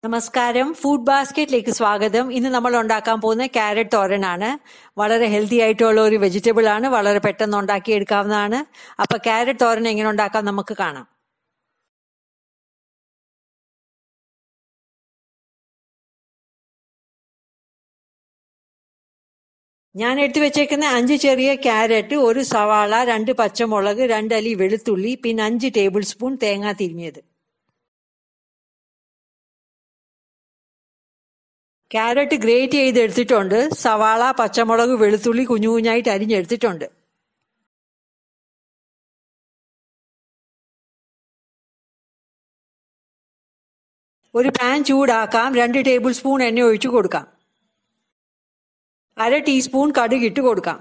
നമസ്കാരം. ഫുഡ് ബാസ്ക്കറ്റിലേക്ക് സ്വാഗതം. ഇന്ന് നമ്മൾ ഉണ്ടാക്കാൻ പോകുന്ന ക്യാരറ്റ് തോരനാണ്. വളരെ ഹെൽത്തി ആയിട്ടുള്ള ഒരു വെജിറ്റബിൾ ആണ്. വളരെ പെട്ടെന്ന് ഉണ്ടാക്കിയെടുക്കാവുന്നതാണ്. അപ്പൊ ക്യാരറ്റ് തോരൻ എങ്ങനെ ഉണ്ടാക്കാം നമുക്ക് കാണാം. ഞാൻ എടുത്തു വെച്ചേക്കുന്ന 5 ചെറിയ ക്യാരറ്റ്, 1 സവാള, 2 പച്ചമുളക്, 2 അല്ലി വെളുത്തുള്ളി, പിന്നെ 5 ടേബിൾ സ്പൂൺ തേങ്ങ തിരിഞ്ഞത്. ക്യാരറ്റ് ഗ്രേറ്റ് ചെയ്തെടുത്തിട്ടുണ്ട്. സവാള, പച്ചമുളക്, വെളുത്തുള്ളി കുഞ്ഞു കുഞ്ഞായിട്ട് അരിഞ്ഞെടുത്തിട്ടുണ്ട്. ഒരു പാൻ ചൂടാക്കാം. 2 ടേബിൾ സ്പൂൺ എണ്ണ ഒഴിച്ചു കൊടുക്കാം. 1/2 ടീസ്പൂൺ കടുക് ഇട്ട് കൊടുക്കാം.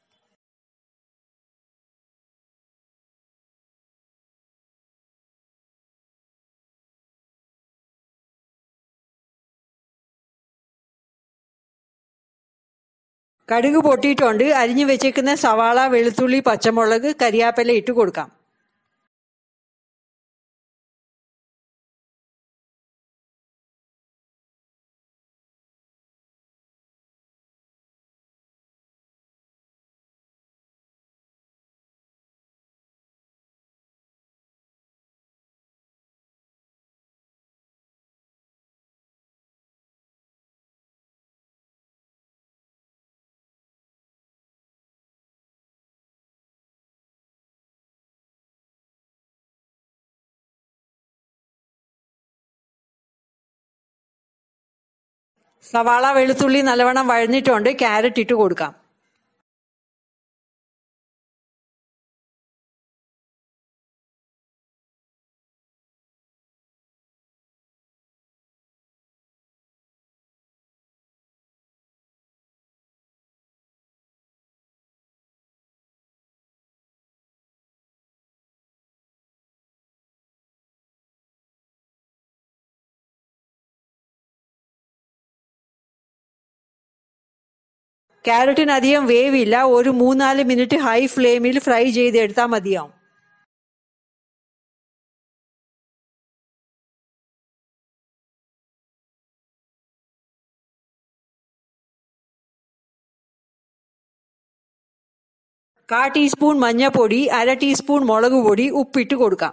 കടുക് പൊട്ടിയിട്ടുണ്ട്. അരിഞ്ഞു വെച്ചേക്കുന്ന സവാള, വെളുത്തുള്ളി, പച്ചമുളക്, കരിയാപ്പില ഇട്ട് കൊടുക്കാം. സവാള, വെളുത്തുള്ളി നല്ലവണ്ണം വഴന്നിട്ടുണ്ട്. ക്യാരറ്റ് ഇട്ട് കൊടുക്കാം. ക്യാരറ്റിന് അധികം വേവില്ല. ഒരു 3-4 മിനിറ്റ് ഹൈ ഫ്ലെയിമിൽ ഫ്രൈ ചെയ്തെടുത്താൽ മതിയാവും. കാൽ ടീസ്പൂൺ മഞ്ഞൾപ്പൊടി, 1/2 ടീസ്പൂൺ മുളക് പൊടി, ഉപ്പിട്ട് കൊടുക്കാം.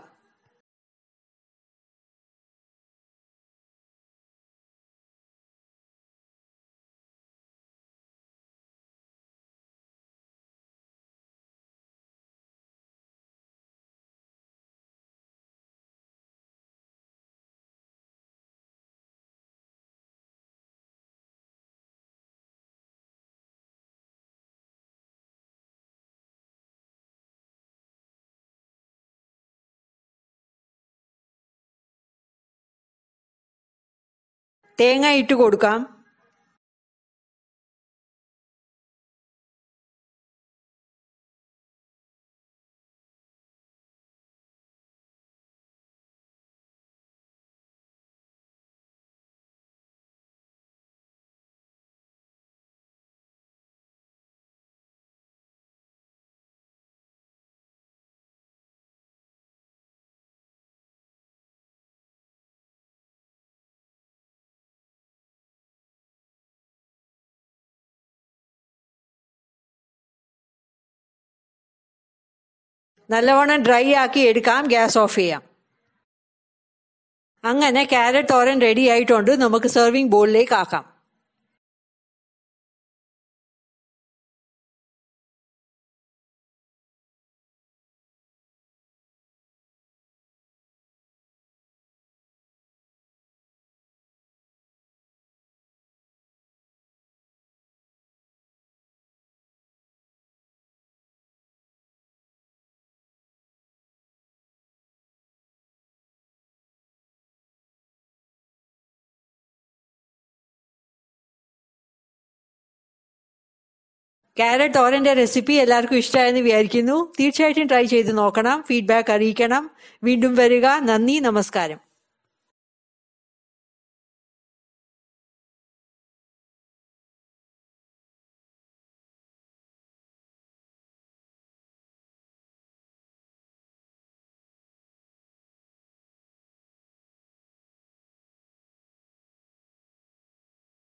തേങ്ങ ഇട്ട് കൊടുക്കാം. നല്ലവണ്ണം ഡ്രൈ ആക്കി എടുക്കാം. ഗ്യാസ് ഓഫ് ചെയ്യാം. അങ്ങനെ ക്യാരറ്റ് തോരൻ റെഡി ആയിട്ടുണ്ട്. നമുക്ക് സെർവിങ് ബോളിലേക്ക് ആക്കാം. ക്യാരറ്റ് തോരൻ്റെ റെസിപ്പി എല്ലാവർക്കും ഇഷ്ടമായെന്ന് വിചാരിക്കുന്നു. തീർച്ചയായിട്ടും ട്രൈ ചെയ്ത് നോക്കണം. ഫീഡ്ബാക്ക് അറിയിക്കണം. വീണ്ടും വരിക. നന്ദി, നമസ്കാരം.